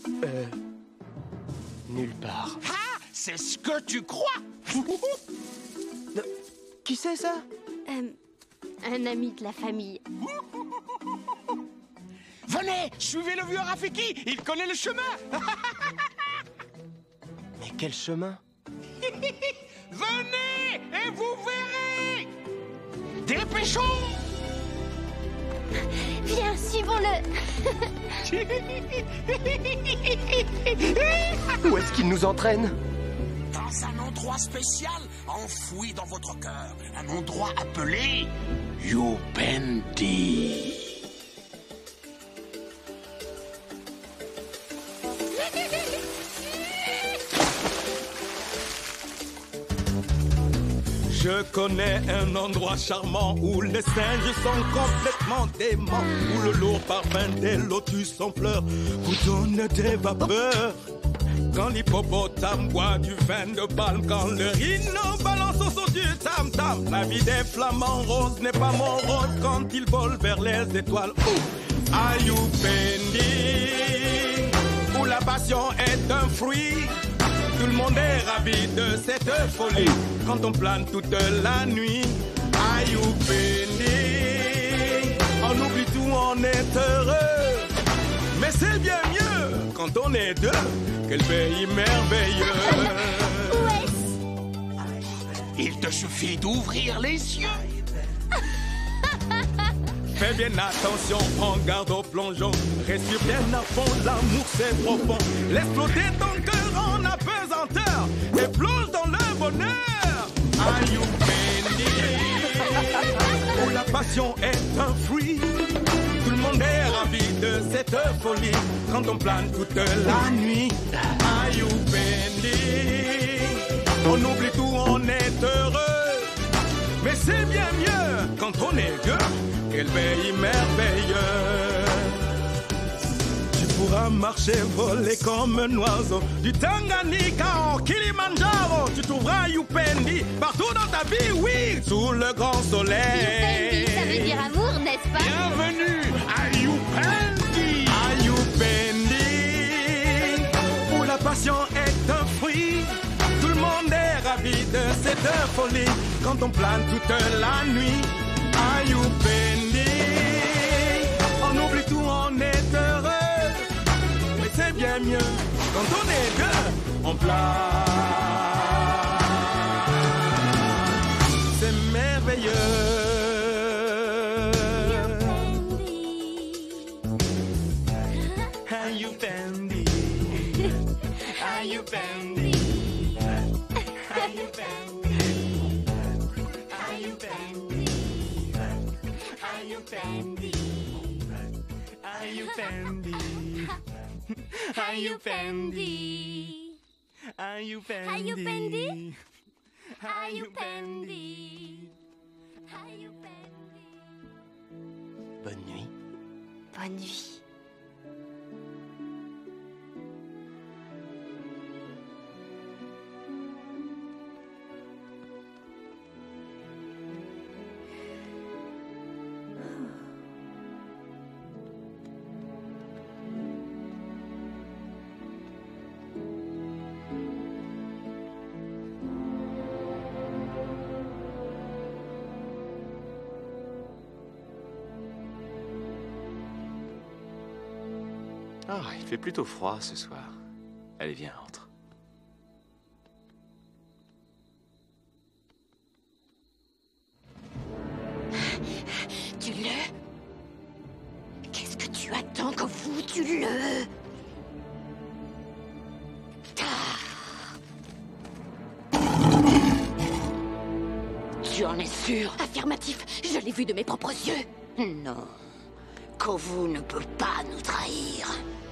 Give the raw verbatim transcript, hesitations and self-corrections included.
Euh... Nulle part. Ah, c'est ce que tu crois. euh, Qui c'est ça? Euh, un ami de la famille. Venez, suivez le vieux Rafiki, il connaît le chemin. Mais quel chemin? Venez et vous verrez. Dépêchons. Viens, suivons-le. Où est-ce qu'il nous entraîne? Dans un endroit spécial, enfoui dans votre cœur. Un endroit appelé Youpendi. Je connais un endroit charmant où les singes sont complètement déments, où le lourd parfum des lotus en fleurs vous donne des vapeurs. Quand l'hippopotame boit du vin de palme, quand le rhino balance au son du tam-tam, la vie des flamants roses n'est pas mon rôle quand ils volent vers les étoiles. À Youpendi, où la passion est un fruit. Tout le monde est ravi de cette folie quand on plane toute la nuit. À Youpendi, on oublie tout, on est heureux. Mais c'est bien mieux quand on est deux. Quel pays merveilleux. Où est-ce? Il te suffit d'ouvrir les yeux. Fais bien attention, prends garde au plongeon. Respire bien à fond, l'amour c'est profond. Laisse flotter ton cœur en apesanteur et plonge dans le bonheur. À Youpendi, où la passion est un fruit. Tout le monde est ravi de cette folie quand on plane toute la nuit. À Youpendi, on oublie tout, on est heureux. Mais c'est bien mieux quand on est deux. Quel pays merveilleux. Tu pourras marcher, voler comme un oiseau du Tanganyika au Kilimanjaro. Tu trouveras Youpendi partout dans ta vie, oui, sous le grand soleil. Youpendi, ça veut dire amour, n'est-ce pas? Bienvenue à Youpendi. À Youpendi, où la passion est un fruit. Tout le monde est ravi de cette folie quand on plane toute la nuit. À Youpendi, on oublie tout, on est heureux. Mais c'est bien mieux quand on est deux, on plane. C'est merveilleux. À Youpendi, à Youpendi, à Youpendi, à Youpendi. Are you Fendi? Are you Fendi? Are you Fendi? Are you Fendi? Are you Fendi? Are you Fendi? Are you Fendi? Bonne nuit. Bonne nuit. Ah, il fait plutôt froid ce soir. Allez, viens, entre. Tue-le. Qu'est-ce que tu attends qu'au fou, tue-le. Tu en es sûr? Affirmatif, je l'ai vu de mes propres yeux. Non, Kovu ne peut pas nous trahir.